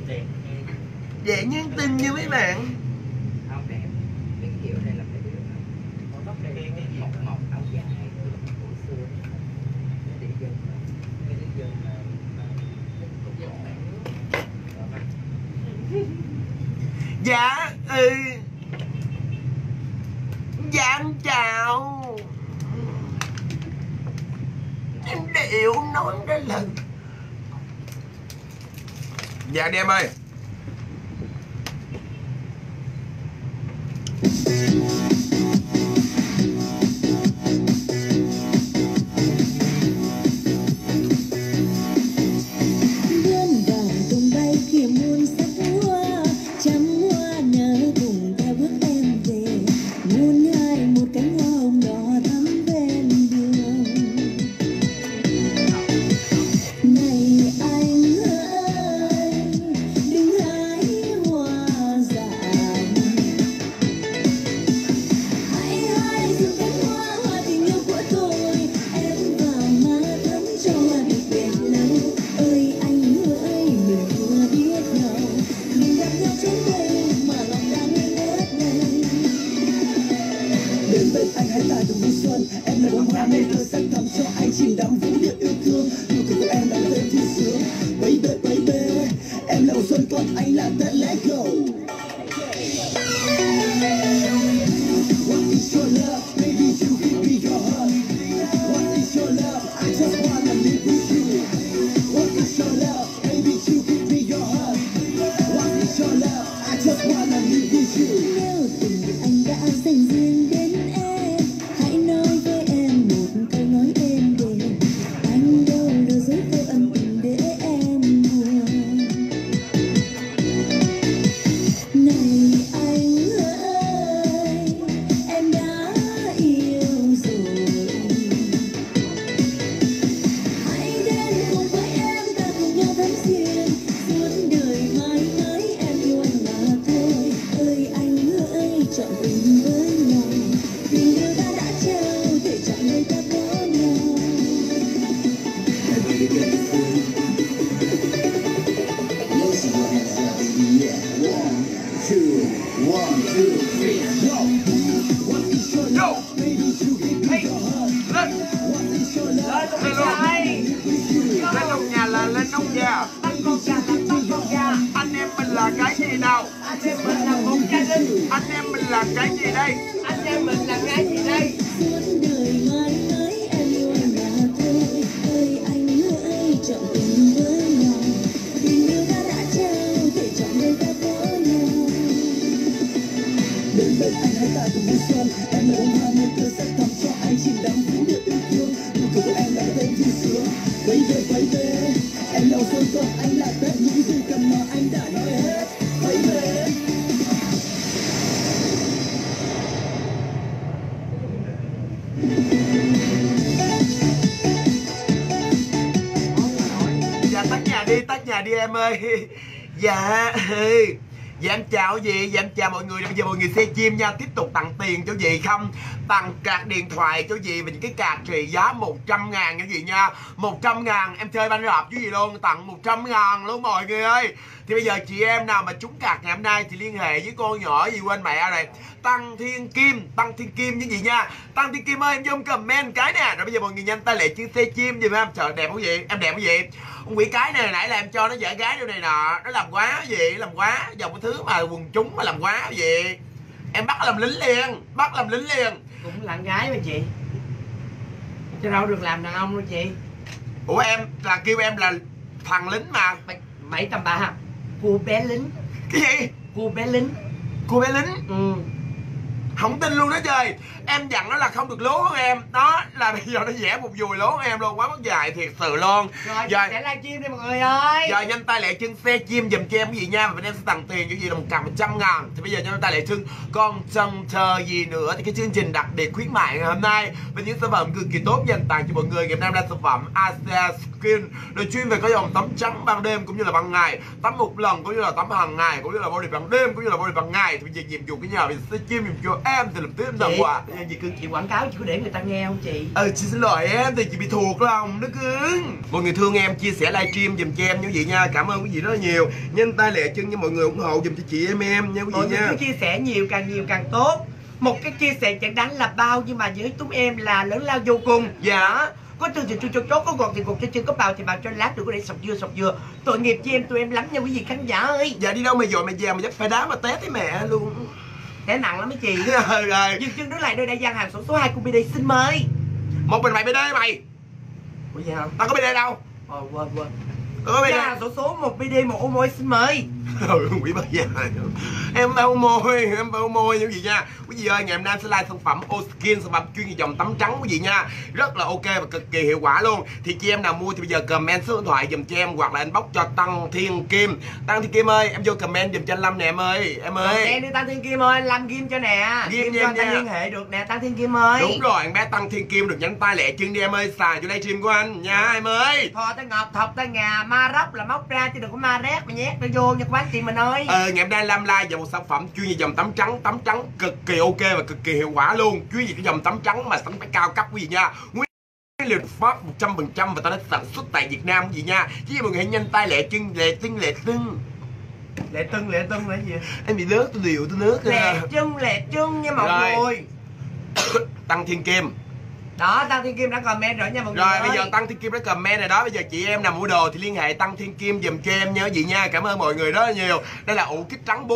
Dễ nhắn tin như mấy bạn. Không đẹp. Cái kiểu này là mấy đứa nó tóc đen mọc mọc áo dài của xưa. Để dân cái dân Dạ dạ anh chào. Em điệu nói đó lần. Dạ đi em ơi. Đi em ơi. Dạ dạ em chào gì, dạ em chào mọi người. Bây giờ mọi người xe chim nha, tiếp tục tặng tiền cho gì không, tặng card điện thoại cho gì, và những cái card trị giá 100.000 cái gì nha. 100.000 em chơi banh rạp chứ gì luôn, tặng 100.000 luôn mọi người ơi. Thì bây giờ chị em nào mà trúng card ngày hôm nay thì liên hệ với cô nhỏ gì quên mẹ rồi, Tăng Thiên Kim như gì nha. Tăng Thiên Kim ơi em vô comment cái nè. Rồi bây giờ mọi người nhanh tay lệ chữ xe chim giùm em. Trời đẹp không vậy, em đẹp không vậy. Con quỷ cái này nãy là em cho nó giả gái vô này nọ, nó làm quá gì, làm quá dòng cái thứ mà quần chúng mà làm quá gì. Em bắt làm lính liền, cũng là gái mà chị, chứ đâu được làm đàn ông đâu chị. Ủa em là kêu em là thằng lính mà. 783 cô bé lính. Cái gì? Cô bé lính. Không tin luôn đó trời. Em dặn nó là không được lố hơn em. Đó là bây giờ nó vẽ một dùi lố hơn em luôn. Quá mất dài thiệt sự luôn. Rồi sẽ livestream đi mọi người ơi. Giờ nhanh tay lẹ chân xe chim dùm cho em cái gì nha. Và bên em sẽ tặng tiền cho gì là 100.000. Thì bây giờ nhanh tay lẹ chân còn chần chờ gì nữa. Thì cái chương trình đặc biệt khuyến mại ngày hôm nay với những sản phẩm cực kỳ tốt dành tặng cho mọi người. Ngày hôm nay là sản phẩm Asia Skin, được chuyên về có dòng tắm trắng ban đêm cũng như là ban ngày, tắm một lần cũng như là tắm hàng ngày, cũng như là body ban đêm cũng như là body ban ngày. Thì bây giờ nhiệm vụ cái nhà mình sẽ chim em thì lập tức em đồng quả. Chị cưng, chị quảng cáo chị có để người ta nghe không chị? Chị xin lỗi em thì chị bị thuộc lòng đó cưng. Mọi người thương em, chia sẻ livestream giùm cho em như vậy nha. Cảm ơn quý vị rất là nhiều. Nhanh tay lẹ chân cho mọi người ủng hộ giùm cho chị em nha quý vị nha. Cứ chia sẻ nhiều càng tốt. Một cái chia sẻ chẳng đánh là bao, nhưng mà với chúng em là lớn lao vô cùng. Dạ. Có từ thì chốt, có gọt thì gọt, cho chân có bào thì bào, cho lát được có để sọc dừa. Tội nghiệp cho em, tụi em lắm nha quý vị khán giả ơi. Dạ đi đâu mà dội mà về mà dắt phải đá mà té thấy mẹ luôn. Té nặng lắm mấy chị. Rồi. Dừng chân đứng lại nơi đại gian hàng số 2 của BD xin mời. Một mình mày BD mày. Ủa vậy hả? Tao có BD đâu. Quên. Gia hàng số 1 BD 1 ô môi xin mời. Quỷ bà già. Em bao môi như gì nha. Quý vị ơi, ngày hôm nay sẽ like sản phẩm Oskin, sản phẩm chuyên về dòng tắm trắng quý vị nha. Rất là ok và cực kỳ hiệu quả luôn. Thì chị em nào mua thì bây giờ comment số điện thoại dùm cho em, hoặc là inbox cho Tăng Thiên Kim. Tăng Thiên Kim ơi, em vô comment dùm cho anh Lâm nè em ơi. Em ơi. Em đi Tăng Thiên Kim ơi, anh Lâm ghim cho nè. Ghim cho anh liên hệ được nè Tăng Thiên Kim ơi. Đúng rồi, anh bé Tăng Thiên Kim được nhắn tay lẹ chân đi em ơi, xài vô livestream của anh nha em ơi. Thò tay ngọt, thọc tay ngà, ma róc là móc ra chứ đừng có ma rét mà nhét nó vô nha quán chị mình ơi. Ngày hôm nay Lam like về một sản phẩm chuyên về dòng tắm trắng cực kỳ ok và cực kỳ hiệu quả luôn. Chuyên về cái dòng tắm trắng mà sản phẩm cao cấp quý vị nha. Nguyên liệu Pháp 100% và ta đã sản xuất tại Việt Nam quý vị nha. Chứ mọi người hãy nhanh tay lẹ chân. Lẹ tưng là gì? Em bị nước, tôi điều tôi nước. Lẹ chân nha mọi người. Tăng Thiên Kim. Đó, Tăng Thiên Kim đã comment rồi nha mọi người. Rồi bây giờ Tăng Thiên Kim đã comment rồi đó. Bây giờ chị em nào mua đồ thì liên hệ Tăng Thiên Kim dùm cho em nha quý vị nha. Cảm ơn mọi người rất là nhiều. Đây là ủ kích trắng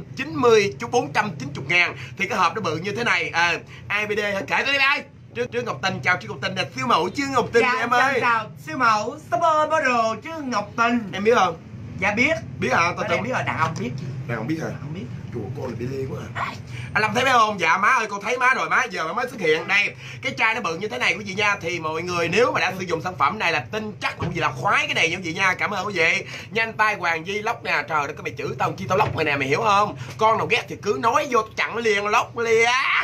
490 ngàn. Thì cái hộp nó bự như thế này. IBD hả? Kể tới đi ai. Trương Ngọc Tình, chào Trương Ngọc Tình, siêu mẫu Trương Ngọc Tình em ơi. Chào siêu mẫu super model Trương Ngọc Tình. Em biết không? Dạ biết. Biết hả? Tao tưởng biết rồi, đàn ông biết chứ. Đàn ông biết hả? Không biết. Chùa con là bị điên quá à. Anh Lâm thấy mấy không? Dạ má ơi, con thấy má rồi má, giờ mới xuất hiện. Đây, cái chai nó bự như thế này quý vị nha. Thì mọi người nếu mà đã sử dụng sản phẩm này là tin chắc cũng gì là khoái cái này nha quý vị nha. Cảm ơn quý vị. Nhanh tay Hoàng Di lóc nè. Trời đất, cái mày chửi tao chi tao lóc mày nè, mày hiểu không? Con nào ghét thì cứ nói vô chặn liền, lóc liền.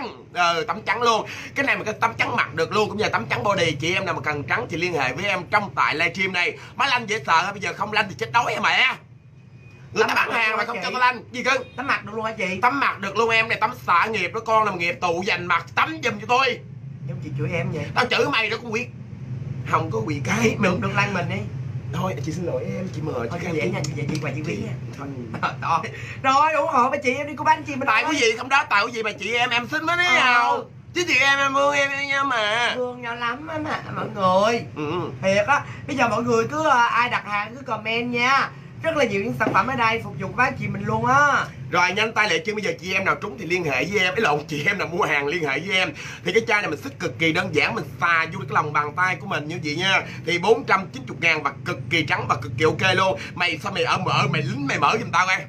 Tắm trắng luôn. Cái này mà cái tắm trắng mặt được luôn, cũng như là tắm trắng body. Chị em nào mà cần trắng thì liên hệ với em trong tại livestream này. Má lanh dễ sợ, bây giờ không lanh thì chết đói hả mẹ. Người ta bán hàng mà không cho tao lanh gì cưng. Tắm mặt được luôn hả chị? Tắm mặt được luôn em, này tắm xạ nghiệp đó, con làm nghiệp tù dành mặt tắm giùm cho tôi. Giống chị chửi em vậy. Tao chửi mày đó, có quỷ không có quỷ cái được lăn mình đi. Thôi chị xin lỗi em, chị mời chị vậy nha, chị quà chị quý nha. Thôi rồi ủng hộ mấy chị em đi cô bánh chị mình. Tại quý vị không đó, tại quý vị mà chị em xinh mới thế nào. Chứ chị em thương em nha mà. Thương nhau lắm á mà mọi người. Thiệt á, bây giờ mọi người cứ ai đặt hàng cứ comment nha. Rất là nhiều những sản phẩm ở đây phục vụ bác chị mình luôn á. Rồi nhanh tay lẹ chân, bây giờ chị em nào trúng thì liên hệ với em. Cái lộn, chị em nào mua hàng liên hệ với em. Thì cái chai này mình xức cực kỳ đơn giản, mình xà vô cái lòng bàn tay của mình như vậy nha. Thì 490 ngàn và cực kỳ trắng và cực kỳ ok luôn. Mày sao mày ở mở, mày lính mày mở giùm tao coi.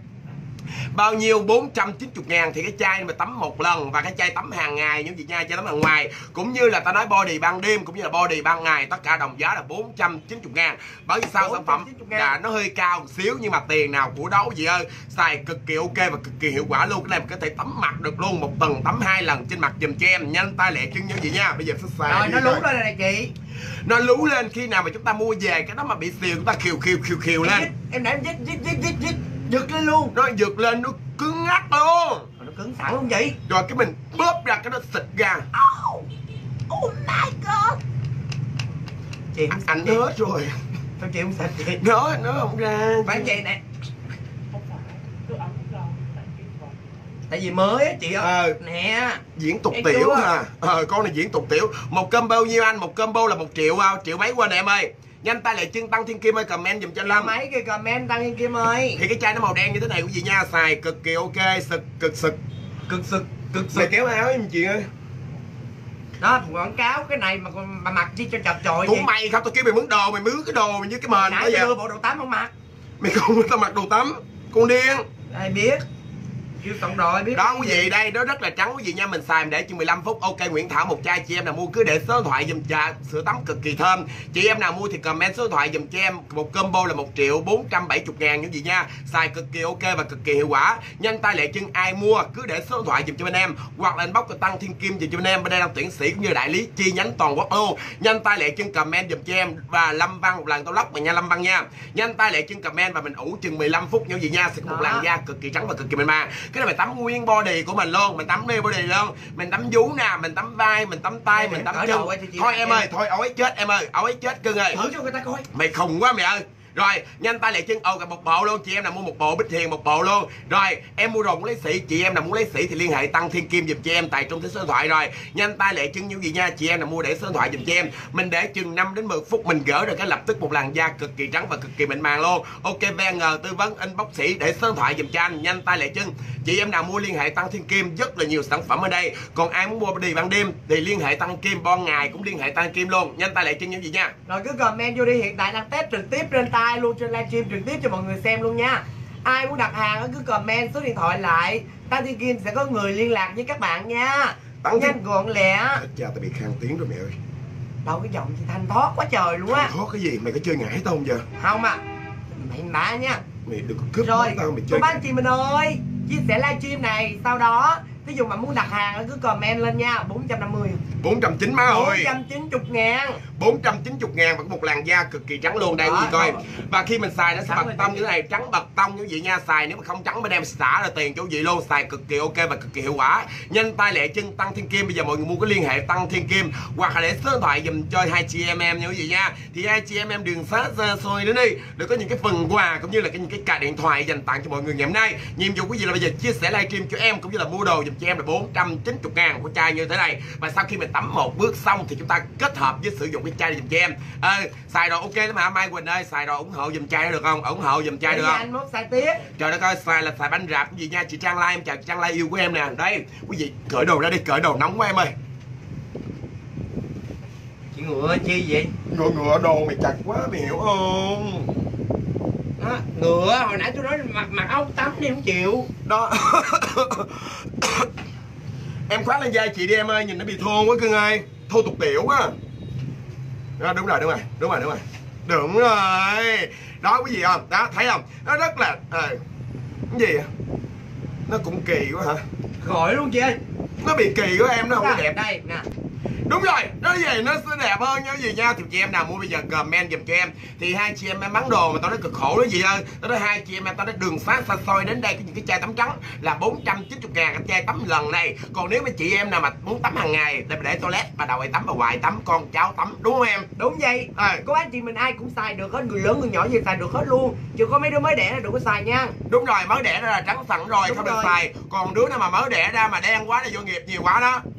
Bao nhiêu? 490 ngàn. Thì cái chai mà tắm một lần và cái chai tắm hàng ngày như vậy nha, chai tắm hàng ngoài. Cũng như là ta nói body ban đêm cũng như là body ban ngày, tất cả đồng giá là 490 ngàn. Bởi vì sao? Sản phẩm là nó hơi cao một xíu nhưng mà tiền nào của đấu gì ơi. Xài cực kỳ ok và cực kỳ hiệu quả luôn. Cái này mình có thể tắm mặt được luôn, một tuần tắm 2 lần trên mặt giùm cho em. Nhanh tay lẹ chân như vậy nha. Bây giờ sẽ xài. Rồi nó lú lên này chị. Nó lú lên khi nào mà chúng ta mua về, cái đó mà bị xìu chúng ta khiều lên. Em nãy em dít giật lên luôn. Nó giật lên nó cứng ngắt luôn. Nó cứng sẵn luôn vậy. Rồi cái mình bóp ra cái nó xịt ra. Oh my god. Chị anh hết rồi. Sao chị không xịt chị? Nó không ra. Phải chị nè. Tại vì mới á chị ơi. Nè. Diễn tục tiểu hả? Con này diễn tục tiểu. Một combo bao nhiêu anh? Một combo là 1 triệu, triệu mấy quên em ơi. Nhanh tay lại chân Tăng Thiên Kim ơi, comment dùm cho anh Lâm. Mấy cái comment Tăng Thiên Kim ơi. Thì cái chai nó màu đen như thế này quý vị nha, xài cực kỳ ok, cực sực. Mày kéo áo em chị ơi. Đó, quảng cáo cái này mà mặc chi cho chập chội. Cũng mày không, tao kêu mày mướn đồ, mày mướn cái đồ mày như cái mền. Nãy đưa bộ đồ tắm không mặc. Mày không tao mặc đồ tắm, con điên. Ai biết. Kêu tổng đội biết. Đó quý vị, đây nó rất là trắng quý vị nha, mình xài để chừng 15 phút. Ok Nguyễn Thảo một chai, chị em nào mua cứ để số điện thoại giùm trà sữa tắm cực kỳ thơm. Chị em nào mua thì comment số điện thoại giùm cho em. Một combo là 1.470.000 như vậy nha. Xài cực kỳ ok và cực kỳ hiệu quả. Nhanh tay lẹ chân, ai mua cứ để số điện thoại giùm cho bên em, hoặc là inbox của Tăng Thiên Kim giùm cho bên em. Bên đây đang tuyển sĩ cũng như đại lý chi nhánh toàn quốc luôn. Nhanh tay lẹ chân comment giùm cho em. Và Lâm Văn một lần tao lóc mà nha Lâm Văn nha. Nhanh tay lẹ chân comment và mình ủ chừng 15 phút như vậy nha, sẽ có một làn da cực kỳ trắng và cực kỳ mềm mại. Cái này mình tắm nguyên body của mình luôn, mình tắm nguyên body luôn, mình tắm vú nè, mình tắm vai, mình tắm tay, mình tắm chân. Thôi em ơi, thôi ói chết em ơi, ói chết cưng ơi. Thử cho người ta coi. Mày khùng quá mày ơi. Rồi nhanh tay lại chân cả một bộ luôn, chị em nào mua một bộ Bích Hiền một bộ luôn. Rồi em mua đồ muốn lấy sỉ, chị em nào muốn lấy sỉ thì liên hệ Tăng Thiên Kim giùm cho em tại trung tâm số điện thoại. Rồi nhanh tay lại chân như gì nha, chị em nào mua để số điện thoại giùm cho em. Mình để chừng 5 đến 10 phút mình gỡ được cái lập tức một làn da cực kỳ trắng và cực kỳ mịn màng luôn. Ok VN tư vấn inbox sỉ để số điện thoại giùm cho anh. Nhanh tay lại chân, chị em nào mua liên hệ Tăng Thiên Kim, rất là nhiều sản phẩm ở đây. Còn ai muốn mua body ban đêm thì liên hệ Tăng Kim, ban ngày cũng liên hệ Tăng Kim luôn. Nhanh tay lại chân như gì nha. Rồi cứ comment vô đi, hiện tại đang test trực tiếp trên tay luôn, trên livestream trực tiếp cho mọi người xem luôn nha. Ai muốn đặt hàng cứ comment số điện thoại lại, Tăng Thiên Kim sẽ có người liên lạc với các bạn nha. Nhanh gọn lẹ. Cha tao bị khang tiếng rồi mẹ ơi. Đâu cái giọng chị thanh thoát quá trời luôn á. Thoát cái gì, mày có chơi ngải tao không giờ? Không à, mày bả nha. Mày đừng có cướp rồi tao, mày chơi. Cô bác chị mình ơi, chia sẻ livestream này, sau đó ví dụ mà muốn đặt hàng cứ comment lên nha. 450 490 má ơi, 490 ngàn 490 ngàn và một làn da cực kỳ trắng luôn đây quý vị coi. Và khi mình xài nó sẽ bật tông như thế này, trắng bật tông như vậy nha. Xài nếu mà không trắng bên em xả ra tiền cho quý vị luôn. Xài cực kỳ ok và cực kỳ hiệu quả. Nhanh tay lẹ chân Tăng Thiên Kim, bây giờ mọi người mua cái liên hệ Tăng Thiên Kim hoặc là để số điện thoại dùm cho hai chị em nha quý vị nha. Thì hai chị em đường xá xa xôi đến đi để có những cái phần quà cũng như là những cái card điện thoại dành tặng cho mọi người ngày hôm nay. Nhiệm vụ quý vị là bây giờ chia sẻ livestream cho em cũng như là mua đồ dùm cho em là 490 ngàn của chai như thế này. Và sau khi mình tắm một bước xong thì chúng ta kết hợp với sử dụng cái chai này dùm cho em. Xài đồ ok lắm hả Mai Quỳnh ơi, xài đồ ủng hộ dùm chai được không? Ủng hộ dùm chai được không? Anh mốt xài tiếp. Trời đất ơi, xài là xài bánh rạp cái gì nha. Chị Trang Lai em chào chị Trang Lai yêu của em nè. Đây quý vị cởi đồ ra đi, cởi đồ nóng quá em ơi. Chị ngựa chi vậy? Ngựa đồ mày chặt quá mày hiểu không? Đó, ngựa hồi nãy tôi nói mặc áo tắm đi không chịu. Đó. Em khoác lên vai chị đi em ơi, nhìn nó bị thô quá cưng ơi, thô tục tiểu quá. Đó, đúng rồi. Đó quý vị không? Đó thấy không? Nó rất là cái gì vậy? Nó cũng kỳ quá hả? Khỏi luôn chị ơi. Nó bị kỳ quá em, nó không có đẹp. Đây nè. Đúng rồi, nó về nó sẽ đẹp hơn như gì nha. Thì chị em nào mua bây giờ comment dùm cho em. Thì hai chị em bán đồ mà tao nói cực khổ đó gì ơi. Tao nói hai chị em tao nói đường xá xa xôi đến đây có những cái chai tắm trắng là 490 ngàn cái chai tắm lần này. Còn nếu mà chị em nào mà muốn tắm hàng ngày để toilet, bà đầu ai tắm, bà ngoại tắm, con cháu tắm, đúng không em? Đúng vậy. Có anh chị mình ai cũng xài được hết, người lớn người nhỏ gì xài được hết luôn. Chứ có mấy đứa mới đẻ là đừng có xài nha. Đúng rồi, mới đẻ ra là trắng sẵn rồi, không được xài. Còn đứa nào mà mới đẻ ra mà đen quá là vô nghiệp nhiều quá đó.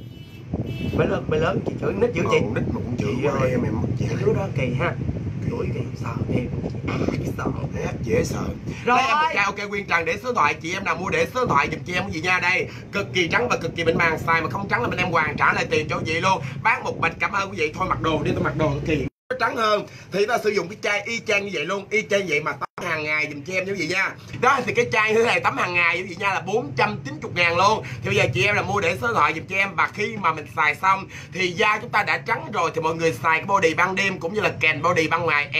Mới lớn chị chửi nít chửi chị. Nít mà cũng chửi ơi em mất cái đứa đó kỳ ha. Đuổi kỳ sợ em. Sợ dễ sợ. Rồi em một chai ok Nguyên Trần để số điện thoại, chị em nào mua để số điện thoại giùm chị em cái gì nha. Đây cực kỳ trắng và cực kỳ mịn màng, xài mà không trắng là bên em hoàn trả lại tiền cho quý vị luôn. Bán một bịch, cảm ơn quý vị. Thôi mặc đồ đi, tôi mặc đồ cực kỳ trắng hơn thì ta sử dụng cái chai y chang như vậy luôn, y chang vậy mà tắm hàng ngày dùm cho em như vậy nha. Đó thì cái chai như thế này tắm hàng ngày như vậy nha là 490 ngàn luôn. Thì bây giờ chị em là mua để số điện thoại dùm cho em, và khi mà mình xài xong thì da chúng ta đã trắng rồi thì mọi người xài cái body ban đêm cũng như là kèm body ban ngày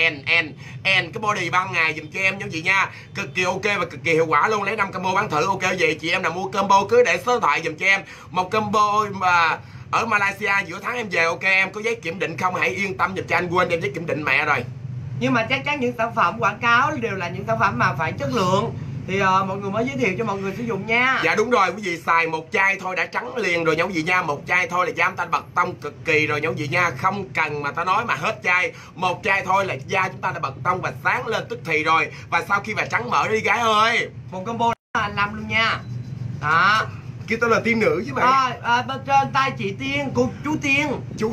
cái body ban ngày dùm cho em như vậy nha. Cực kỳ ok và cực kỳ hiệu quả luôn. Lấy 5 combo bán thử ok vậy. Chị em nào mua combo cứ để số điện thoại dùm cho em. Một combo mà ở Malaysia giữa tháng em về ok em có giấy kiểm định không, hãy yên tâm dùm cho anh, quên đem giấy kiểm định mẹ rồi. Nhưng mà chắc chắn những sản phẩm quảng cáo đều là những sản phẩm mà phải chất lượng thì mọi người mới giới thiệu cho mọi người sử dụng nha. Dạ đúng rồi quý vị, xài một chai thôi đã trắng liền rồi nha quý vị nha. Một chai thôi là da chúng ta bật tông cực kỳ rồi nha quý vị nha. Không cần mà ta nói mà hết chai, một chai thôi là da chúng ta đã bật tông và sáng lên tức thì rồi. Và sau khi mà trắng mở đi gái ơi, một combo anh làm luôn nha. Đó kêu tao là tiên nữ chứ mày. Bên trên tay chị Tiên, chú Tiên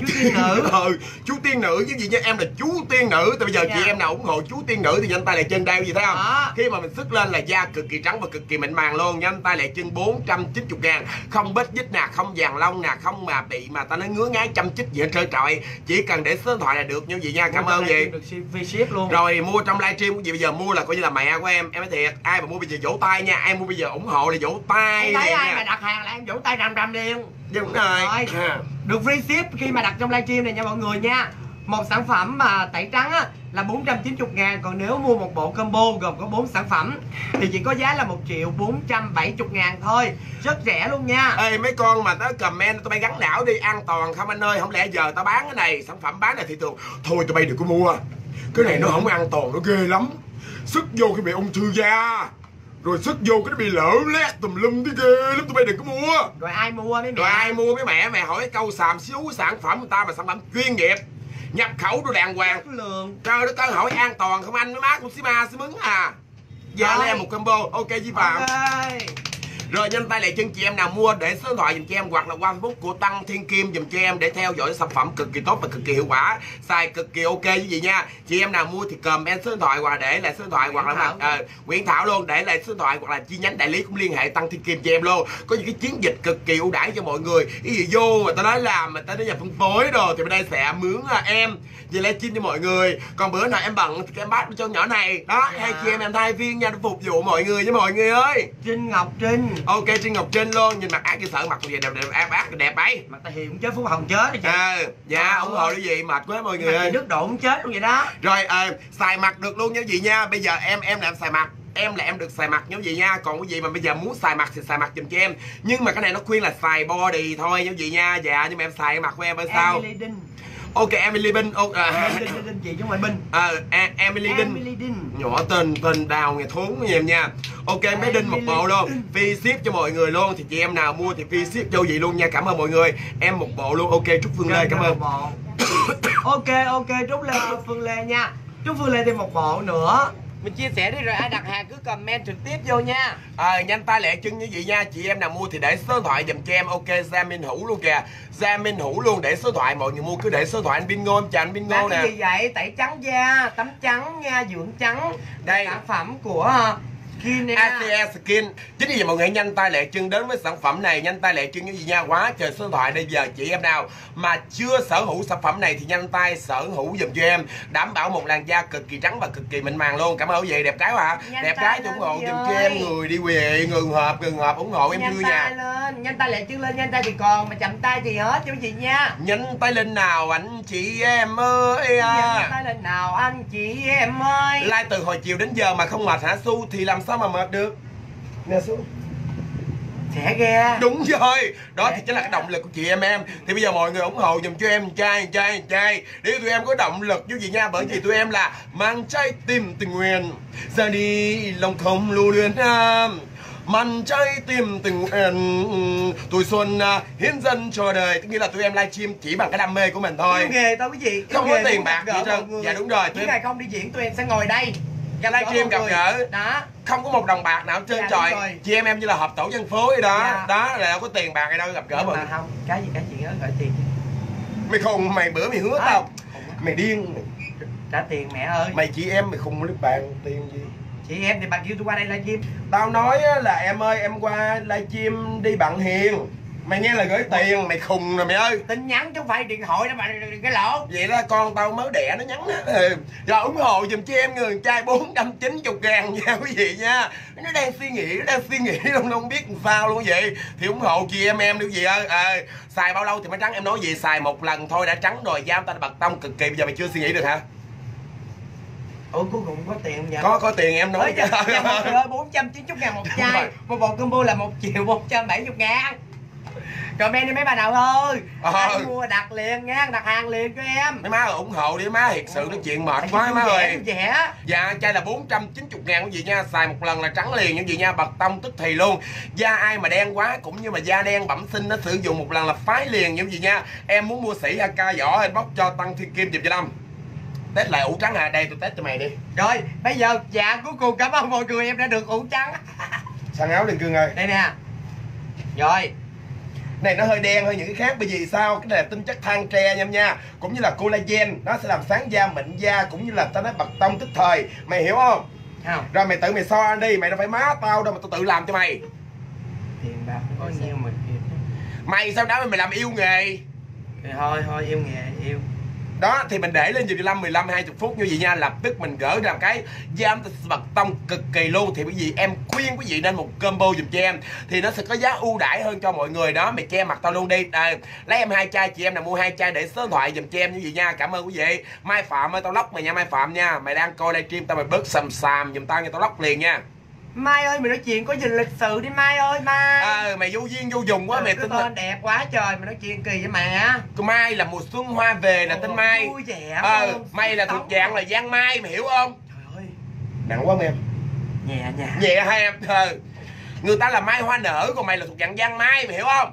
nữ. Chú tiên nữ chứ gì nha, em là chú tiên nữ. Thì bây giờ chị em nào ủng hộ chú tiên nữ thì nhanh tay lại chân đây gì thấy không? Khi mà mình sức lên là da cực kỳ trắng và cực kỳ mịn màng luôn. Nhanh tay lại chân 490 ngàn, không bết dít nè, không vàng lông nè, không mà bị mà ta nói ngứa ngáy chăm chích gì hết trơn trọi. Chỉ cần để số điện thoại là được như vậy nha. Cảm ơn gì. Được free ship luôn. Rồi mua trong livestream gì bây giờ mua là coi như là mẹ của em nói thiệt. Ai mà mua bây giờ vỗ tay nha, ai mua bây giờ ủng hộ là vỗ tay. Thấy ai mà đặt hàng là em vỗ tay rầm liền. Đúng rồi. Được free ship khi mà đặt trong livestream này nha mọi người nha. Một sản phẩm mà tẩy trắng á, là 490 ngàn. Còn nếu mua một bộ combo gồm có 4 sản phẩm thì chỉ có giá là 1.470 ngàn thôi. Rất rẻ luôn nha. Ê mấy con mà tao comment tụi bay gắn não đi, an toàn không anh ơi. Không lẽ giờ tao bán cái này, sản phẩm bán này thị trường, thôi tụi bay đừng có mua. Cái này nó không an toàn, nó ghê lắm. Sức vô khi bị ung thư da. Rồi sức vô cái nó bị lỡ lét tùm lum tí ghê lắm, tụi bay đừng có mua. Rồi ai mua mấy mẹ? Rồi ai mua mấy mẹ? Mẹ hỏi cái câu xàm xíu sản phẩm người ta mà sản phẩm chuyên nghiệp, nhập khẩu đồ đàng hoàng. Trời đất ơi, hỏi an toàn không anh? Nó mát cũng xí ma xí mứng à. Dạ lấy em một combo. Ok chị Phạm. Rồi nhanh tay lại chân chị em nào mua để số điện thoại dùm cho em, hoặc là qua Facebook của Tăng Thiên Kim dùm cho em để theo dõi sản phẩm cực kỳ tốt và cực kỳ hiệu quả, xài cực kỳ ok với gì nha. Chị em nào mua thì comment số điện thoại hoặc để lại số điện thoại, hoặc là Nguyễn Thảo luôn để lại số điện thoại, hoặc là chi nhánh đại lý cũng liên hệ Tăng Thiên Kim cho em luôn. Có những cái chiến dịch cực kỳ ưu đãi cho mọi người. Cái gì vô mà ta nói làm mà ta nói nhà phân phối rồi thì bên đây sẽ mướn em về livestream cho mọi người. Còn bữa nào em bận thì em bắt cho nhỏ này đó, hai chị em thay viên nha, để phục vụ mọi người với mọi người ơi. Trinh Ngọc Trinh. Ok Trinh Ngọc Trinh luôn, nhìn mặt ác cơ sở, mặt gì đẹp đẹp ác đẹp ấy. Mặt ta hiền chết, Phú Hồng chết đi. Dạ ủng hộ cái gì mệt quá mọi người ơi. Đức Độ cũng chết luôn vậy đó. Rồi xài mặt được luôn nha quý vị nha. Bây giờ em là em xài mặt, em là em được xài mặt nha quý vị nha. Còn quý vị mà bây giờ muốn xài mặt thì xài mặt giùm cho em, nhưng mà cái này nó khuyên là xài body thôi nha quý vị nha. Dạ nhưng mà em xài cái mặt của em ở sao? Ok Emily Binh. Đinh chị chứ không phải Binh. Emily Đinh. Nhỏ tên đào nghe thốn với em nha. Ok bé Đinh một bộ luôn, free ship cho mọi người luôn. Thì chị em nào mua thì free ship cho gì luôn nha. Cảm ơn mọi người. Em một bộ luôn. Ok Trúc Phương Lê cảm ơn. Ok Trúc Phương Lê nha. Trúc Phương Lê thêm một bộ nữa. Mình chia sẻ đi, rồi ai đặt hàng cứ comment trực tiếp vô nha. Nhanh tay lẹ chân như vậy nha. Chị em nào mua thì để số điện thoại dùm cho em. Ok Gia Minh Hữu luôn kìa. Gia Minh Hữu luôn để số điện thoại. Mọi người mua cứ để số điện thoại anh Bingo. Em chào anh Bingo nè. Cái gì vậy? Tẩy trắng da, tắm trắng nha, dưỡng trắng. Đây sản phẩm của ACE Skin. Chính vì vậy mọi người nhanh tay lẹ chân đến với sản phẩm này. Nhanh tay lẹ chân như gì nha. Quá trời số điện thoại. Bây giờ chị em nào mà chưa sở hữu sản phẩm này thì nhanh tay sở hữu dùm cho em. Đảm bảo một làn da cực kỳ trắng và cực kỳ mịn màng luôn. Cảm ơn quý vị. Đẹp gái hả? Đẹp gái ủng hộ dùm cho em. Người đi về ngừng hợp ủng hộ em vui nha. Nhanh tay lẹ chân lên. Nhanh tay thì còn, mà chậm tay thì hết cho quý vị nha. Nhanh tay lên nào anh chị em ơi. Nhanh tay lên nào anh chị em ơi. Like từ hồi chiều đến giờ mà không mệt hả Su? Thì làm sao mà mệt được nè Su? Sẽ ghê. Đúng rồi, đó thì chính là cái động lực của chị em. Thì bây giờ mọi người ủng hộ dùm cho em trai để tụi em có động lực như gì nha. Bởi vì tụi em là mang trái tim tình nguyện ra đi lòng không lưu luyến mang trái tim tình nguyện tuổi xuân hiến dân cho đời. Tức nghĩa là tụi em livestream chỉ bằng cái đam mê của mình thôi. Yêu nghề tao quý vị. Không có tiền bạc gì trơn. Dạ đúng rồi. Những ngày không đi diễn tụi em sẽ ngồi đây livestream gặp gỡ đó, không có một đồng bạc nào trơn trọi. Chị em như là họp tổ dân phố vậy đó. Đó là đâu có tiền bạc gì đâu gặp gỡ mà không. Cái chuyện đó gửi tiền. Mày khùng, mày bữa mày hứa tao mày điên. Trả tiền mẹ ơi. Mày chị em mày khùng nước bạn tiền gì? Chị em thì bạn kêu tôi qua đây livestream. Tao nói là em ơi em qua livestream đi bạn hiền. Mày nghe là gửi tiền, mày khùng rồi mày ơi. Tin nhắn chứ không phải điện thoại đó mà cái lỗ. Vậy đó con tao mới đẻ nó nhắn á. Rồi ủng hộ giùm cho em người trai 490.000 nha quý vị nha. Nó đang suy nghĩ luôn, không biết làm sao luôn vậy. Thì ủng hộ chị em đi quý vị ơi. Xài bao lâu thì mới trắng? Em nói gì xài một lần thôi đã trắng rồi, da ta đã bật tông cực kỳ. Bây giờ mày chưa suy nghĩ được hả? Ủa cuối cùng có tiền không vậy? Có tiền em nói. Trời ơi 490.000 một chai. Một bộ combo là 1.470.000. Comment đi mấy bà nào ơi. Ai mua đặt liền nha, đặt hàng liền cho em. Mấy má ơi ủng hộ đi má, thiệt sự nói chuyện mệt quá má ơi. Rẻ. Dạ chai là 490.000 quý vị nha, xài một lần là trắng liền như vậy nha, bật tông tức thì luôn. Da ai mà đen quá cũng như mà da đen bẩm sinh nó sử dụng một lần là phái liền như vậy nha. Em muốn mua sỉ AK vỏ inbox cho Tăng Thiên Kim dùm cho Lâm. Test lại ủ trắng đây tôi test cho mày đi. Rồi bây giờ dạ cuối cùng cảm ơn mọi người, em đã được ủ trắng. Sang áo liền Cương ơi. Đây nè. Rồi này nó hơi đen hơn những cái khác, bởi vì sao? Cái này là tinh chất than tre nha, cũng như là collagen, nó sẽ làm sáng da, mịn da, cũng như là ta nói bật tông tức thời, mày hiểu không? Rồi mày tự mày so ăn đi, mày đâu phải má tao đâu mà tao tự làm cho mày. Tiền bạc có nhiêu mà mày sao đó mày làm yêu nghề. Thôi yêu nghề yêu. Đó thì mình để lên 15-20 phút như vậy nha, lập tức mình gỡ ra cái da bật tông cực kỳ luôn. Thì quý vị em khuyên quý vị nên một combo dùm cho em thì nó sẽ có giá ưu đãi hơn cho mọi người đó. Mày che mặt tao luôn đi. Lấy em 2 chai, chị em nào mua 2 chai để số điện thoại dùm cho em như vậy nha. Cảm ơn quý vị. Mai Phạm ơi tao lóc mày nha Mai Phạm nha. Mày đang coi livestream tao mày bớt xàm dùm tao nha, tao lóc liền nha. Mai ơi mày nói chuyện có gì lịch sự đi Mai ơi Mai. Mày vô duyên vô dùng quá. Mày tên đẹp quá trời, mày nói chuyện kỳ với mẹ. Mai là mùa xuân hoa về là tên Mai. Vui vẻ. Mày là thuộc dạng là Giang Mai, mày hiểu không? Trời ơi nặng quá em. Nhẹ nha. Nhẹ hay em? Người ta là mai hoa nở, còn mày là thuộc dạng giang mai, mày hiểu không?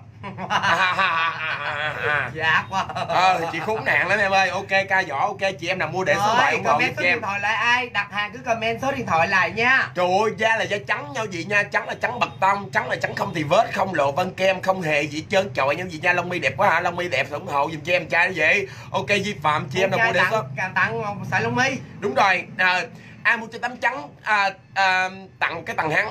Dạ quá. Chị khốn nạn lắm em ơi. Ok, ca võ, ok, chị em nào mua để số thoại ủng hộ comment số điện thoại lại, ai đặt hàng cứ comment số điện thoại lại nha. Trời ơi, da là da trắng nhau gì nha. Trắng là trắng bật tông, trắng là trắng không thì vết, không lộ vân kem, không hề gì trơn trọi nhau gì nha. Lông mi đẹp quá hả? Lông mi đẹp thì ủng hộ giùm cho em trai như vậy. Ok, Vi Phạm, chị em nào mua để số. Càng tặng một sợi lông mi. Đúng rồi. Ai mua cho tấm trắng tặng cái tầng hắn.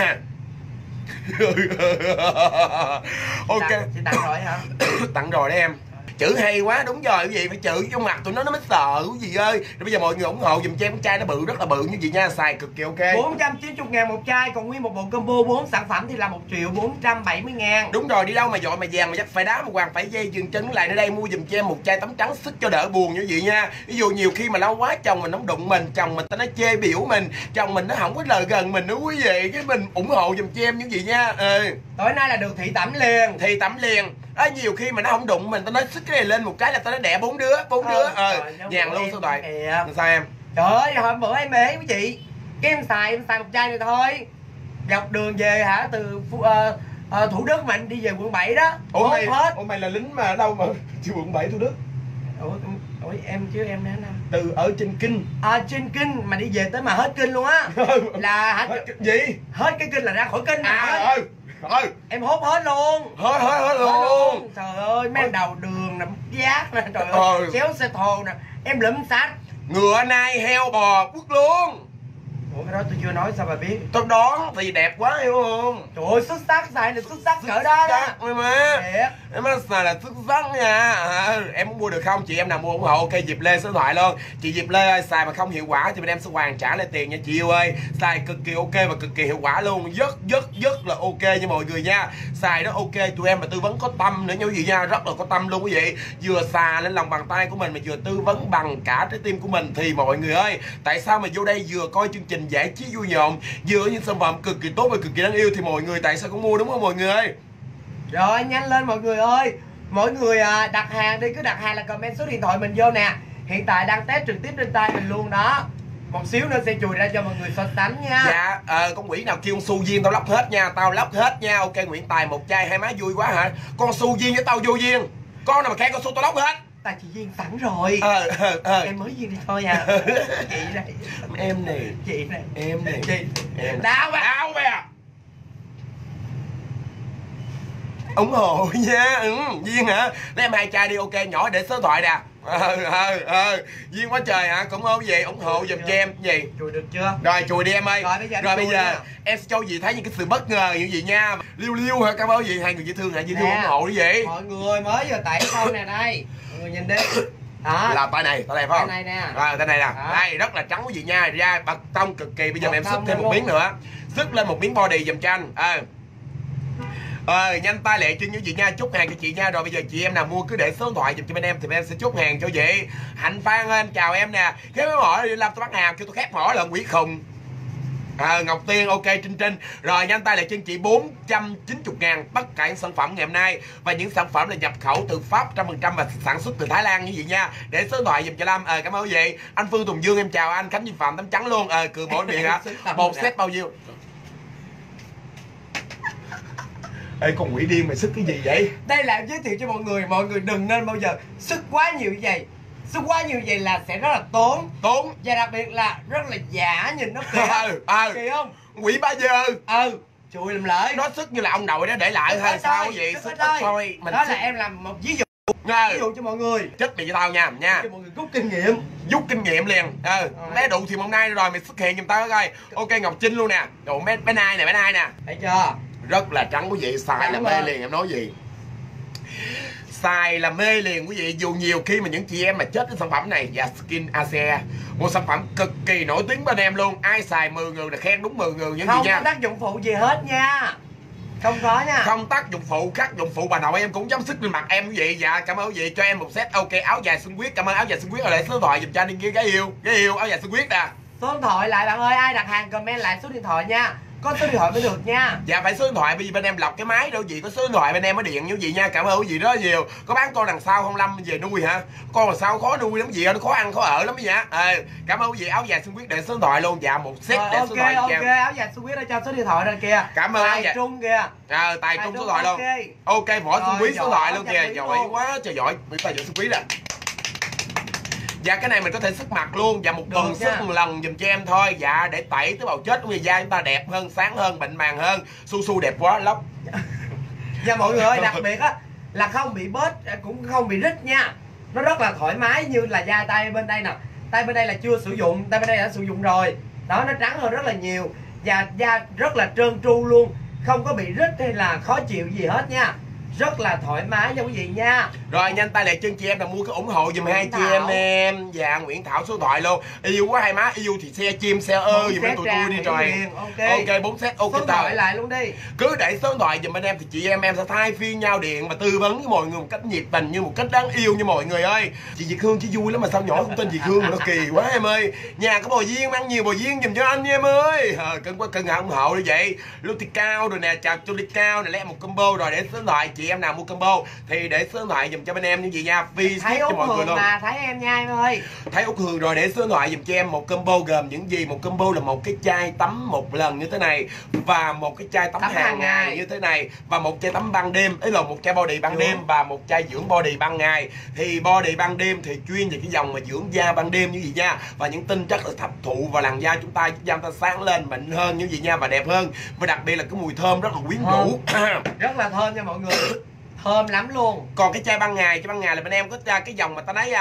Ok. Chị tặng rồi hả? Tặng rồi đấy em. Chữ hay quá, đúng rồi, cái gì phải chữ trong mặt tụi nó mới sợ cái gì ơi. Rồi bây giờ mọi người ủng hộ giùm cho em, cái chai nó bự, rất là bự như vậy nha, xài cực kỳ ok. 490.000 một chai, còn nguyên một bộ combo 4 sản phẩm thì là 1.470.000. Đúng rồi, đi đâu mà dội mà vàng mà dắt phải đá mà hoàng phải dây dừng chân lại nơi đây mua giùm cho em một chai tắm trắng sức cho đỡ buồn như vậy nha. Ví dụ nhiều khi mà lâu quá chồng mình không đụng mình, chồng mình ta nó chê biểu mình, chồng mình nó không có lời gần mình nữa quý vị, cái mình ủng hộ giùm cho em như vậy nha. Tối nay là được thị tẩm liền. Thị tẩm liền. Nhiều khi mà nó không đụng mình, tao nói sức cái này lên một cái là tao nói đẻ bốn đứa. Nhàn luôn sao vậy? Sao em? Trời ơi, hôm bữa em ế quý chị, cái em xài một chai này thôi, dọc đường về hả, từ Thủ Đức mà anh đi về quận 7 đó. Ủa mày là lính mà ở đâu mà chứ quận 7 Thủ Đức? Ủa em chứ em nói nào? Từ ở trên Kinh. Trên Kinh mà đi về tới mà hết Kinh luôn á. Là hả? Gì? Hết cái Kinh là ra khỏi Kinh. Em hốt hết luôn. Hết luôn. Trời ơi, mấy đầu đường nè, giác nè, trời ơi, xéo xe thồ nè, em lụm sạch. Ngựa nai heo bò quất luôn. Ủa cái đó tôi chưa nói sao bà biết? Tôi đoán thì đẹp quá hiểu không? Trời ơi, xuất sắc, xài này xuất sắc cỡ đó đó. Em má. Đẹp. Em má xài là xuất sắc nha. Em muốn mua được không? Chị em nào mua ủng hộ ok Diệp Lê số điện thoại luôn. Chị Diệp Lê ơi, xài mà không hiệu quả thì bên em sẽ hoàn trả lại tiền nha chị yêu ơi. Xài cực kỳ ok và cực kỳ hiệu quả luôn. Rất là ok nha mọi người nha. Xài nó ok, tụi em mà tư vấn có tâm nữa nha quý vị nha, rất là có tâm luôn quý vị. Vừa xà lên lòng bàn tay của mình mà vừa tư vấn bằng cả trái tim của mình thì mọi người ơi, tại sao mà vô đây vừa coi chương trình giải trí vui nhộn, vừa những sản phẩm cực kỳ tốt và cực kỳ đáng yêu thì mọi người tại sao không mua, đúng không mọi người ơi? Rồi nhanh lên mọi người ơi. Mọi người đặt hàng đi, cứ đặt hàng là comment số điện thoại mình vô nè. Hiện tại đang test trực tiếp trên tay mình luôn đó. Một xíu nữa sẽ chùi ra cho mọi người so sánh nha. Dạ, con quỷ nào kêu con su duyên tao lắp hết nha, tao lắp hết nha. Ok Nguyễn Tài một chai, hai má vui quá hả? Con su duyên với tao vô duyên. Con nào mà khen con su tao lắp hết. Ta chỉ duyên sẵn rồi. Em mới duyên đi thôi à. Chị này. Em này. Chị này. Em này. Chị. Đau bè. Ủng hộ nha. Duyên hả? Lấy em 2 chai đi, ok, nhỏ để số điện thoại nè. Duyên quá trời hả? Cũng không gì, ủng hộ giùm cho em gì. Chùi được chưa? Rồi chùi đi em ơi. Rồi bây giờ em sẽ cho dì thấy những cái sự bất ngờ như vậy nha. Liêu hả? Cảm ơn dì, hai người dễ thương hả? Dễ thương ủng hộ đi vậy. Mọi người mới vừa tẩy con nè đây. Mọi người nhìn đi. Đó. Là tay này phải không? Tay này nè. Tay này nè. Đây rất là trắng quý vị nha, da bật tông cực kỳ. Bây giờ em sức thêm một miếng nữa. Sức lên một miếng body giùm cho anh. Nhanh tay lẹ chân như chị nha, chốt hàng cho chị nha. Rồi bây giờ chị em nào mua cứ để số điện thoại giùm cho bên em thì bên em sẽ chốt hàng cho chị. Hạnh Phan ơi, em chào em nè. Khép mỏ đi làm tôi bắt hàng, kêu tôi khép mỏ là quỷ khùng. Ngọc Tiên ok Trinh. Rồi nhanh tay lại chân chị 490.000 tất cả những sản phẩm ngày hôm nay. Và những sản phẩm là nhập khẩu từ Pháp 100% và sản xuất từ Thái Lan như vậy nha. Để số điện thoại giùm cho Lâm. Cảm ơn quý vị. Anh Phương Tùng Dương em chào anh. Khánh Duy Phạm tấm trắng luôn. Cười mỗi miệng hả? Một set bao nhiêu? Ê con quỷ điên mày sức cái gì vậy? Đây là giới thiệu cho mọi người đừng nên bao giờ sức quá nhiều như vậy. Sức quá nhiều như vậy là sẽ rất là tốn. Và đặc biệt là rất là giả, nhìn nó kìa. Kìa không? Quỷ ba giờ. Chùi làm lợi. Nó sức như là ông nội đó để lại hay sao vậy? Sức thôi. Đó là em làm một ví dụ. Ví dụ cho mọi người. Chết mày cho tao nha. Cho mọi người rút kinh nghiệm. Rút kinh nghiệm liền. Bé đủ thì hôm nay rồi mày xuất hiện giùm tao coi. Ok Ngọc Trinh luôn nè. Đồ bé Nai nè. Thấy chưa? Rất là trắng quý vị, xài là mê liền, em nói gì? Xài là mê liền quý vị. Dù nhiều khi mà những chị em mà chết cái sản phẩm này. Và Skin Asia, một sản phẩm cực kỳ nổi tiếng bên em luôn. Ai xài 10 người là khen đúng 10 người như vậy nha. Không có tác dụng phụ gì hết nha. Không có nha. Không tác dụng phụ, khác dụng phụ bà nội em cũng chấm sức lên mặt em quý vị. Dạ cảm ơn quý vị cho em một set ok áo dài Xuân Quyết. Cảm ơn áo dài Xuân Quyết rồi lại số điện thoại dùm cho anh kia gái yêu áo dài Xuân Quyết nè. Số điện thoại lại bạn ơi, ai đặt hàng comment lại số điện thoại nha. có số điện thoại mới được nha. Dạ phải số điện thoại, bởi vì bên em lọc cái máy đâu gì, có số điện thoại bên em mới điện như vậy nha. Cảm ơn quý vị rất nhiều. Có bán con đằng sau không Lâm về nuôi hả? Con đằng sau khó nuôi lắm gì, nó khó ăn khó ở lắm vậy. Cảm ơn quý vị. Áo dài Xuân Quyết để số điện thoại luôn. Dạ một set để số điện thoại. Ok, áo dài Xuân Quyết đã cho số điện thoại rồi kìa. Cảm ơn áo dài Trung kìa. Tài Trung số điện thoại luôn. Ok Võ Xuân Quyết số điện thoại luôn kìa. Giỏi quá trời giỏi. Tài Võ Xuân Quyết à. Dạ cái này mình có thể sức mặt luôn. Dạ một tuần sức một lần dùm cho em thôi. Dạ để tẩy tế bào chết của da chúng ta đẹp hơn, sáng hơn, mịn màng hơn. Su su đẹp quá lóc. Dạ mọi người ơi, đặc biệt á là không bị bết cũng không bị rít nha. Nó rất là thoải mái như là da tay bên đây nè. Tay bên đây là chưa sử dụng, tay bên đây đã sử dụng rồi. Đó, nó trắng hơn rất là nhiều. Và da rất là trơn tru luôn, không có bị rít hay là khó chịu gì hết nha. Rất là thoải mái nha quý vị nha. Rồi nhanh tay lẹ chân chị em là mua cái ủng hộ giùm hai chị em. Dạ Nguyễn Thảo số điện thoại luôn. Yêu quá hai má, yêu thì xe chim xe ơ giùm bên tụi tôi đi rồi. Ok 4 set ok. Số điện thoại lại luôn đi. Cứ để số điện thoại giùm bên em thì chị em sẽ thay phiên nhau điện và tư vấn với mọi người một cách nhiệt tình, như một cách đáng yêu như mọi người ơi. Chị Việt Hương chỉ vui lắm mà sao nhỏ không tên Việt Hương mà nó kỳ quá em ơi. Nhà có bò viên, ăn nhiều bò viên giùm cho anh nha em ơi. Cưng quá cưng ủng hộ như vậy. Luti cao rồi nè, chào cho ly cao này, lấy một combo rồi để số điện thoại chị em nào mua combo thì để số điện thoại giùm cho bên em như vậy nha. Phi ship cho mọi người luôn. Mà thấy em nha em ơi. Thấy Út Hường rồi để số điện thoại giùm cho em một combo gồm những gì? Một combo là một cái chai tắm một lần như thế này và một cái chai tắm hàng ngày như thế này và một chai tắm ban đêm, ấy là một chai body ban đêm và một chai dưỡng body ban ngày. Thì body ban đêm thì chuyên về cái dòng mà dưỡng da ban đêm như vậy nha, và những tinh chất là thập thụ vào làn da chúng ta, giúp da chúng ta sáng lên mịn hơn như vậy nha và đẹp hơn, và đặc biệt là cái mùi thơm rất là quyến rũ. Rất là thơm nha mọi người, thơm lắm luôn. Còn cái chai ban ngày là bên em có cái dòng mà ta nói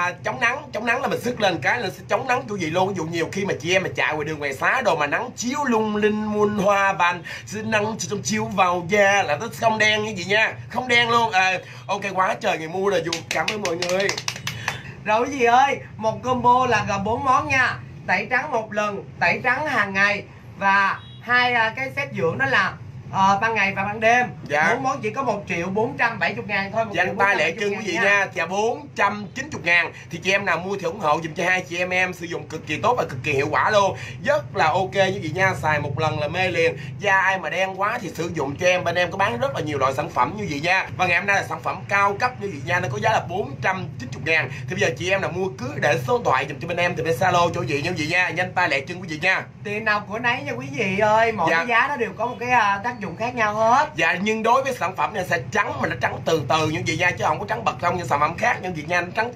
chống nắng là mình sức lên cái là sẽ chống nắng kiểu gì luôn. Ví dụ nhiều khi mà chị em mà chạy ngoài đường ngoài xá đồ mà nắng chiếu lung linh muôn hoa ban, nắng trong chiếu vào da là nó không đen như vậy nha, không đen luôn. Ok quá trời người mua rồi, dù cảm ơn mọi người. Rồi cái gì ơi, một combo là gồm 4 món nha. Tẩy trắng một lần, tẩy trắng hàng ngày và hai cái set dưỡng đó là ban ngày và ban đêm. Dạ. 4 món chỉ có 1.470.000 thôi. Dành tay lẹ chân quý vị nha. Và 490.000 thì chị em nào mua thì ủng hộ dùm cho hai chị em sử dụng cực kỳ tốt và cực kỳ hiệu quả luôn, rất là ok như vậy nha. Xài một lần là mê liền. Da ai mà đen quá thì sử dụng cho em, bên em có bán rất là nhiều loại sản phẩm như vậy nha. Và ngày hôm nay là sản phẩm cao cấp như vậy nha, nó có giá là 490.000. Thì bây giờ chị em nào mua cứ để số điện thoại dùm cho bên em thì bên Zalo cho quý vị như vậy nha. Nhanh tay lẹ chân quý vị nha. Tiền nào của nấy nha quý vị ơi, mỗi cái giá nó đều có một cái tác dụng khác nhau hết. Dạ nhưng đối với sản phẩm này sẽ trắng mà nó trắng từ từ như vậy nha, chứ không có trắng bật không như sản phẩm khác như vậy nha. Nó trắng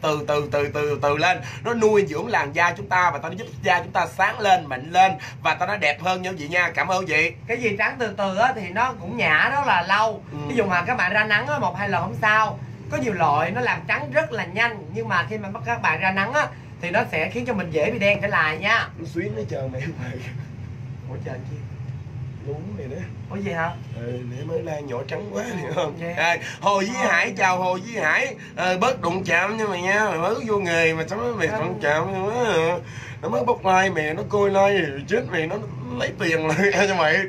từ từ lên, nó nuôi dưỡng làn da chúng ta và nó giúp da chúng ta sáng lên mịn lên và nó đẹp hơn như vậy nha. Cảm ơn chị. Cái gì trắng từ từ á thì nó cũng nhả rất là lâu. Ví dụ mà các bạn ra nắng á 1-2 lần không sao. Có nhiều loại nó làm trắng rất là nhanh, nhưng mà khi mà các bạn ra nắng á thì nó sẽ khiến cho mình dễ bị đen trở lại nha. Nó xuyến nó chờ mày mày. Ủa trời chi? Đúng rồi đó. Ủa gì hả? Để mới lan nhỏ trắng quá hiểu không? Hồ Duy Hải, chào Hồ Duy Hải. Bớt đụng chạm nha mày nha, mày mới vô nghề mà sao mày đụng chạm nó mới bốc like mày, nó coi like rồi chết mày, nó lấy tiền lại cho mày.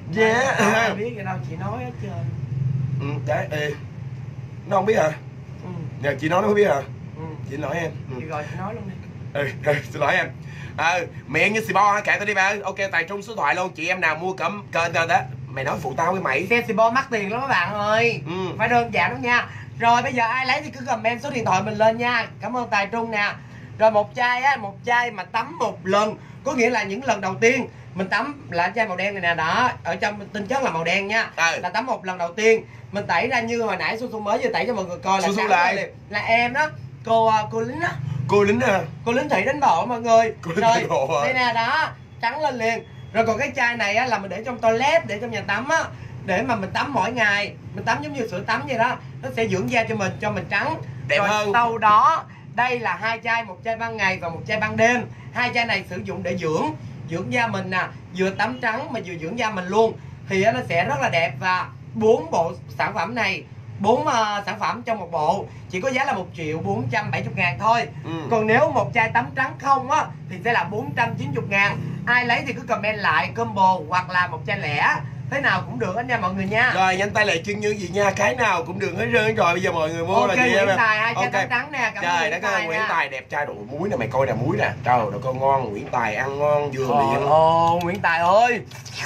Dạ. Biết cái đâu chị nói hết trơn. Đấy, nó không biết hả? Giờ chị nói nó không biết hả? Chị nói em. Chị gọi chị nói luôn đi. Xin lỗi em. Miệng như xì bo hả? Kệ tao đi ba. Ok Tài Trung số điện thoại luôn. Chị em nào mua cỡ đó. Mày nói phụ tao với mày. Xe xì bo mắc tiền lắm các bạn ơi. Phải đơn giản lắm nha. Rồi bây giờ ai lấy thì cứ comment số điện thoại mình lên nha. Cảm ơn Tài Trung nè. Rồi một chai mà tắm một lần, có nghĩa là những lần đầu tiên mình tắm là chai màu đen này nè, đó ở trong tinh chất là màu đen nha. Là tắm một lần đầu tiên mình tẩy ra như hồi nãy Su mới vừa tẩy cho mọi người coi là Su lại là em đó, cô lính đó. Cô lính à? Cô lính thủy đánh bộ mọi người. Rồi đây nè, đó trắng lên liền. Rồi còn cái chai này á, là mình để trong toilet, để trong nhà tắm á, để mà mình tắm mỗi ngày, mình tắm giống như sữa tắm vậy đó, nó sẽ dưỡng da cho mình trắng đẹp rồi hơn. Sau đó đây là hai chai, một chai ban ngày và một chai ban đêm. Hai chai này sử dụng để dưỡng da mình nè, vừa tắm trắng mà vừa dưỡng da mình luôn, thì nó sẽ rất là đẹp. Và 4 bộ sản phẩm này, 4 sản phẩm trong một bộ chỉ có giá là 1.470.000 thôi. Còn nếu một chai tắm trắng không á thì sẽ là 490.000. Ai lấy thì cứ comment lại combo hoặc là một chai lẻ thế nào cũng được anh nha mọi người nha. Rồi nhanh tay lại chân như gì nha, cái nào cũng được hết trơn rồi. Bây giờ mọi người mua Ok, là gì Nguyễn em? Tài 2 chai trắng nè. Cảm ơn Trời đất ơi, Nguyễn Tài đẹp trai, đồ muối nè, mày coi nè, muối nè. Trời ơi, con ngon, Nguyễn Tài ăn ngon vừa miệng. Ồ, Nguyễn Tài ơi.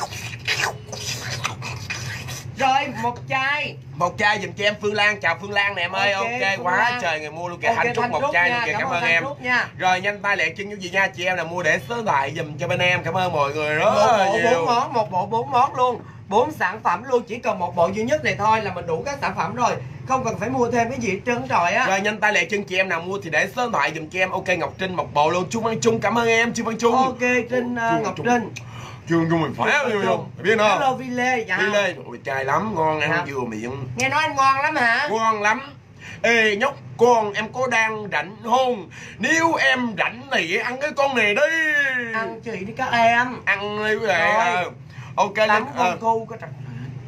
Rồi, một chai giùm cho em Phương Lan. Chào Phương Lan nè em ơi. Ok quá Lan. trời người mua luôn kìa. Thanh Trúc một chai luôn kìa. Cảm ơn em. Rồi nhanh tay lẹ chân như gì nha, chị em là mua để số điện thoại giùm cho bên em. Cảm ơn mọi người rất là nhiều. Một bộ 4 món luôn, 4 sản phẩm luôn, chỉ cần một bộ duy nhất này thôi là mình đủ các sản phẩm rồi, không cần phải mua thêm cái gì hết trơn rồi á. Rồi nhanh tay lẹ chân chị em nào mua thì để số điện thoại giùm cho em. Ok Ngọc Trinh một bộ luôn. Trung Văn Trung cảm ơn em. Trung Văn Trung. Ok Trinh Ngọc Trinh. Trương mình phải biết không? Hello Ville. Dạ. Ville, ôi trai lắm, ngon ăn vừa miệng. Nghe nói anh ngon lắm hả? Ngon lắm. Ê nhóc con, em có đang rảnh không? Nếu em rảnh thì ăn cái con này đi. Ăn chị đi các em. Ăn đi quý vị. Ok lên. Con cu có trật.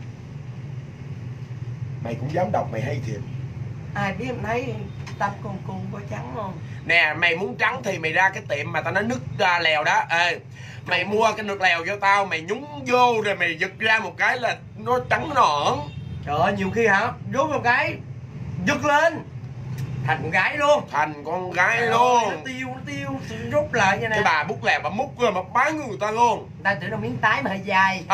Mày cũng dám đọc, mày hay thiệt. Ai biết em thấy tắm con cu có trắng không? Nè mày muốn trắng thì mày ra cái tiệm mà tao nói nước lèo đó. Ê mày mua cái nước lèo cho tao, mày nhúng vô rồi mày giật ra một cái là nó trắng nõn. Trời ơi nhiều khi hả, rút một cái giật lên thành con gái luôn. Thành con gái luôn. Nó tiêu rút lại như này. Cái bà bút lèo bà múc rồi mà bán người ta luôn. Người ta tưởng là miếng tái mà hơi dài.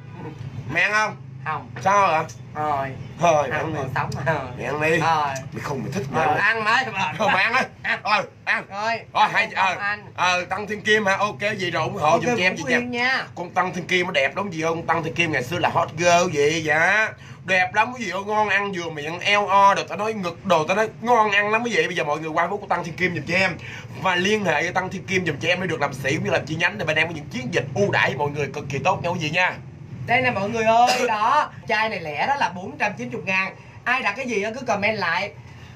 Mẹ ăn không? Không. Sao hả? Rồi. Thôi ăn đi. còn sống mà. Mẹ ăn đi. Rồi. Mày không mày thích mẹ ăn mấy thôi mày ăn đi. Ăn. Rồi hay Tăng Thiên Kim hả? Ok gì rồi ủng hộ giùm cho em gì nha. Con Tăng Thiên Kim nó đẹp lắm gì không? Tăng Thiên Kim ngày xưa là hot girl gì vậy? Đẹp lắm cái gì đó, ngon ăn vừa miệng eo o đồ, tao nói ngực đồ, tao nói ngon ăn lắm cái gì. Bây giờ mọi người qua Facebook của Tăng Thiên Kim giùm cho em và liên hệ với Tăng Thiên Kim giùm cho em để được làm sĩ cũng như làm chi nhánh, để bên em có những chiến dịch ưu đãi mọi người cực kỳ tốt nhau cái gì nha. Đây nè mọi người ơi, đó chai này lẻ đó là 490.000. Ai đặt cái gì cứ comment lại.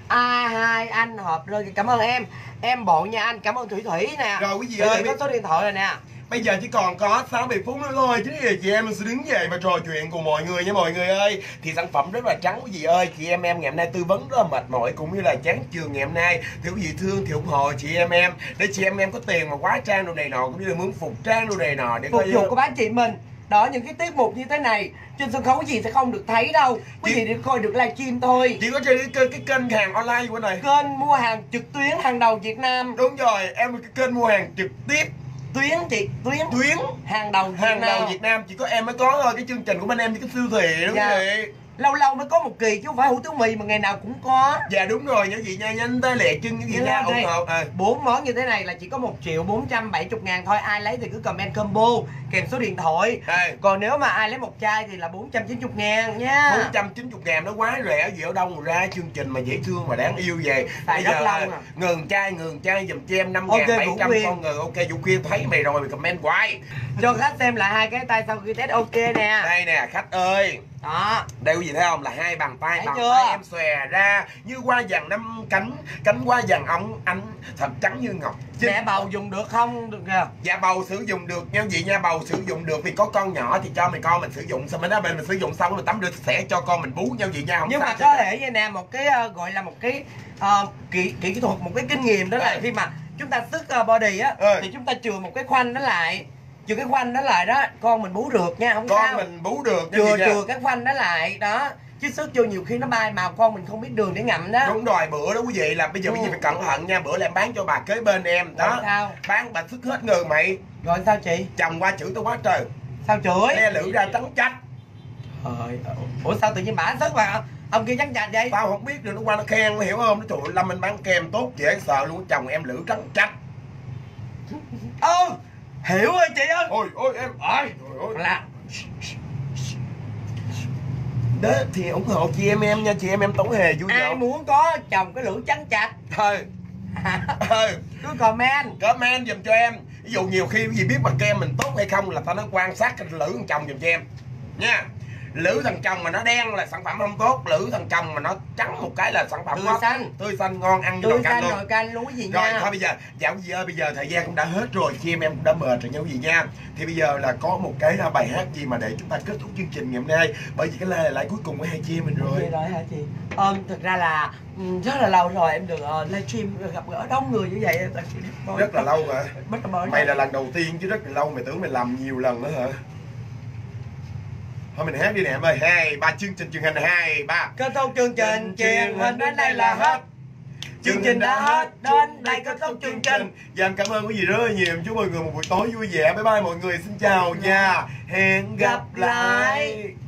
Hai anh hộp rồi, cảm ơn em bộ nha anh, cảm ơn Thủy nè. Rồi quý vị ơi, có số điện thoại rồi nè. Bây giờ chỉ còn có 60 phút nữa thôi, chính vì chị em sẽ đứng dậy và trò chuyện cùng mọi người nha mọi người ơi. Thì sản phẩm rất là trắng quý vị ơi, chị em ngày hôm nay tư vấn rất là mệt mỏi cũng như là chán trường ngày hôm nay. Thì quý vị thương thì ủng hộ chị em để chị em có tiền mà quá trang đồ này nọ cũng như là muốn phục trang đồ này nọ để phục vụ của bác chị mình. Đó, những cái tiết mục như thế này trên sân khấu gì sẽ không được thấy đâu. Quý vị đi coi được livestream thôi. Chỉ có trên cái kênh hàng online của này. Kênh mua hàng trực tuyến hàng đầu Việt Nam. Đúng rồi, em cái kênh mua hàng trực tiếp. Tuyến hàng đầu Việt Nam. Chỉ có em mới có thôi, cái chương trình của bên em như cái siêu thị đúng không chị? Lâu lâu mới có một kỳ chứ không phải hủ tiếu mì mà ngày nào cũng có. Dạ đúng rồi nha chị nha, nhanh tay lẹ chân như gì nha, ủng hộ. 4 món như thế này là chỉ có 1.470.000 thôi. Ai lấy thì cứ comment combo kèm số điện thoại. Còn nếu mà ai lấy một chai thì là 490.000 nha. 490.000 nó quá rẻ, gì ở đâu mà ra chương trình mà dễ thương mà đáng yêu về. Bây giờ ngừng chai giùm cho em 5.700 con người. Ok Vũ Quyên thấy mày rồi mày comment hoài. Cho khách xem lại hai cái tay sau khi test ok nè. Đây nè khách ơi. Đó. Đây quý vị thấy không, là hai bàn tay em xòe ra như hoa vàng năm cánh hoa vàng ống ánh thật trắng như ngọc. Mẹ bầu dùng được không? Được kìa. Dạ bầu sử dụng được nha chị nha, bầu sử dụng được vì có con nhỏ thì cho mình con mình sử dụng, xong mình sử dụng xong mình tắm rửa sẽ cho con mình bú nhau chị nha. Không nhưng mà có thể như nè, một cái gọi là một cái kỹ thuật, một cái kinh nghiệm đó là khi mà chúng ta sức body á thì chúng ta chừa một cái khoanh đó lại. Chừa cái khoanh đó lại đó, con mình bú được nha, không con sao. Con mình bú được. Chừa cái khoanh đó lại đó. Chứ sức vô nhiều khi nó bay màu con mình không biết đường để ngậm đó. Đúng rồi, bữa đó quý vị là bây giờ phải cẩn thận nha. Bữa là em bán cho bà kế bên em đó. Sao? Bán bà sức hết người mày. Rồi sao chị? Chồng qua chửi tao quá trời. Sao chửi? Le lưỡi ra trắng trách. Ủa sao tự nhiên bả sức mà ông kia trắng trạch vậy? Tao không biết được, nó qua nó khen, nó hiểu không? Nó trời Lâm anh bán kem tốt dễ sợ luôn, chồng em lưỡi trắng trách. Hiểu ơi chị ơi. Ôi em là đó thì ủng hộ chị em nha, chị em tốn hề vui. Ai muốn có chồng cái lưỡi trắng trạch thôi cứ comment giùm cho em. Ví dụ nhiều khi gì biết mà kem mình tốt hay không là tao nói quan sát cái lưỡi thằng chồng giùm cho em nha. Lưỡi thằng chồng mà nó đen là sản phẩm không tốt, lưỡi thằng chồng mà nó trắng một cái là sản phẩm tươi xanh ngon ăn tươi xanh rồi canh lúa gì nha. Rồi thôi bây giờ dạo gì ơi, bây giờ thời gian cũng đã hết rồi, chị em cũng đã mệt rồi nha quý vị nha. Thì bây giờ là có một cái bài hát gì mà để chúng ta kết thúc chương trình ngày hôm nay, bởi vì cái lại cuối cùng của hai chị em mình rồi. Rồi hả chị? Thực ra là rất là lâu rồi em được livestream gặp gỡ đông người như vậy. Rất là lâu hả? Mày là lần đầu tiên chứ rất là lâu, mày tưởng mày làm nhiều lần nữa hả? Thôi mình hát đi nè em ơi. 2, 3, chương trình truyền hình 2, 3. Kết thúc chương trình truyền hình đến đây là hết. Chương trình đã hết, đến đây kết thúc chương trình. Dạ em cảm ơn quý vị rất là nhiều. Em chúc mọi người một buổi tối vui vẻ. Bye bye mọi người, xin chào nha. Hẹn gặp lại.